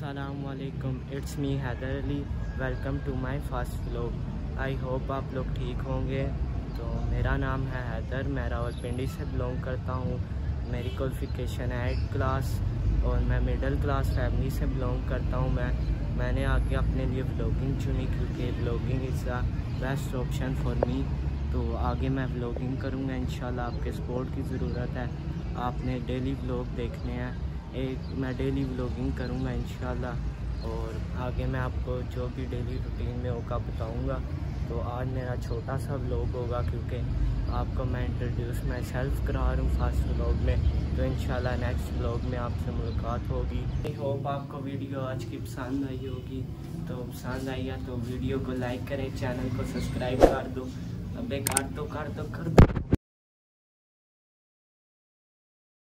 अस्सलामुअलैकुम, it's me Haider Ali. Welcome to my first vlog. I hope आप लोग ठीक होंगे। तो मेरा नाम है हैदर, मैं रावलपिंडी से बिलोंग करता हूँ। मेरी क्वालिफ़िकेशन है 8th क्लास और मैं मिडिल क्लास फैमिली से बिलोंग करता हूँ। मैंने आगे अपने लिए व्लॉगिंग चुनी क्योंकि vlogging is the best option for me. तो आगे मैं व्लॉगिंग करूँगा इंशाल्लाह। आपके सपोर्ट की ज़रूरत है। आपने डेली व्लॉग देखने हैं। मैं डेली व्लॉगिंग करूँगा इंशाल्लाह और आगे मैं आपको जो भी डेली रूटीन में होगा बताऊँगा। तो आज मेरा छोटा सा व्लॉग होगा क्योंकि आपको मैं इंट्रोड्यूस मैं सेल्फ करा रहा हूँ फर्स्ट व्लॉग में। तो इंशाल्लाह नेक्स्ट व्लॉग में आपसे मुलाकात होगी। आई होप आपको वीडियो आज की पसंद आई होगी। तो पसंद आई है तो वीडियो को लाइक करें, चैनल को सब्सक्राइब कर दो। अबे कर दो।